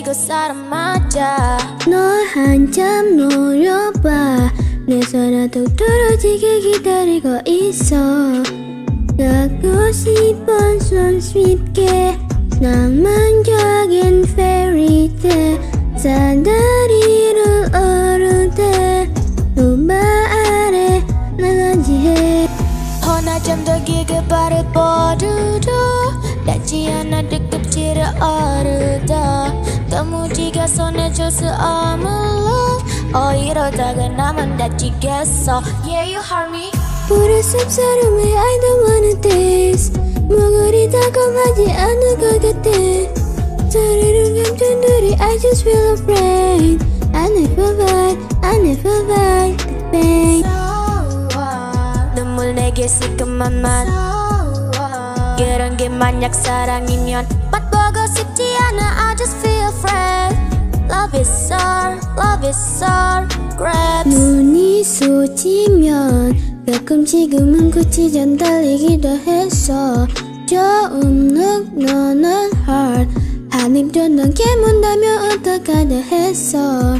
그 사람 맞아. 너 한참 노려봐. 내 손아도 떨어지게 기다리고 있어. 갖고 싶은 손쉽게 낭만적인 fairytale. 사다리를 오를 때 누바 아래 나가지 해. 허나 좀 더 길게 발을 뻗어도 닿지 않아 뜨겁지를 어르다. 너무 지겨 손에 줄 수 없는 love. 이러다가 나만 다치겠어. Yeah, you heard me. 우리 섭사름에 I don't wanna taste. 목걸이 달콤하지 않을 것 같아. 자리를 감춘 둘이 I just feel afraid. I never fight the pain. 눈물 내게 시큼한 맛. 그런 게 만약 사랑이면 맛보고 싶지 않아. I just feel afraid. Love is sour grapes. 눈이 쏟지면 가끔 지금은 끝이 전 달리기도 했어. 처음 너는 heart. 한입도 넘게 문다면 어떡하려 했어.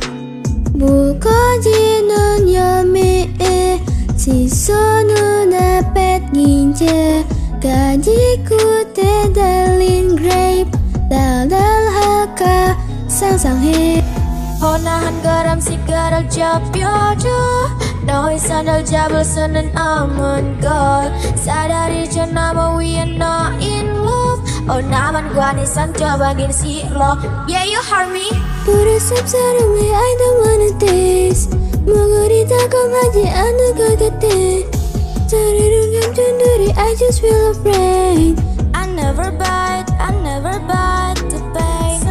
무거지는 여미에 시선은 뺏긴 채 가지 끝에 달린 grape. 달달할까 상상해. 허나 한 걸음씩 걸을 접혀줘. 너의 손을 잡을 수는 없는 걸. 사다리저 나무 위에 너 in love. 나만 관이 상처받긴 싫어. Yeah, you heard me. 불의 섭사름에 I don't wanna taste. 목걸이 달콤하지 않을 것 같아. 자리를 감춘 둘이 I just feel afraid. I never bite the pain.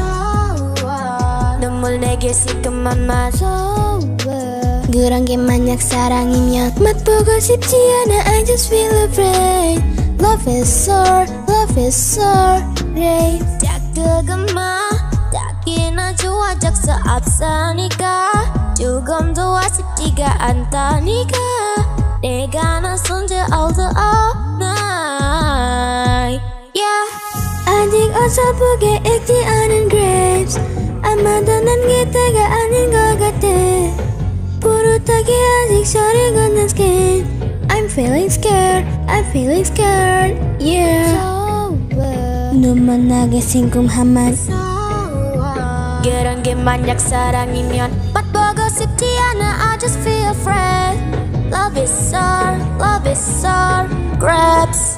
눈물 내게 시큼한 맛. 그런 게 만약 사랑이면 맛보고 싶지 않아. I just feel afraid. Love is sour grapes. 자꾸만 닦이나 좋아 적서 앞서니까 조금 더 아쉽지가 않다니까. 내가 나선 지 all the night. Yeah. 아직 어설프게 익지 않은 grapes. 아마도 난 기대가 아닌 것 같아. 뿌듯하게 아직 소리 걷는 skin. I'm feeling scared yeah. 눈만 나게 심쿵한 맛. 그런 게 만약 사랑이면 맛보고 싶지 않아. I just feel afraid. Love is sour grapes.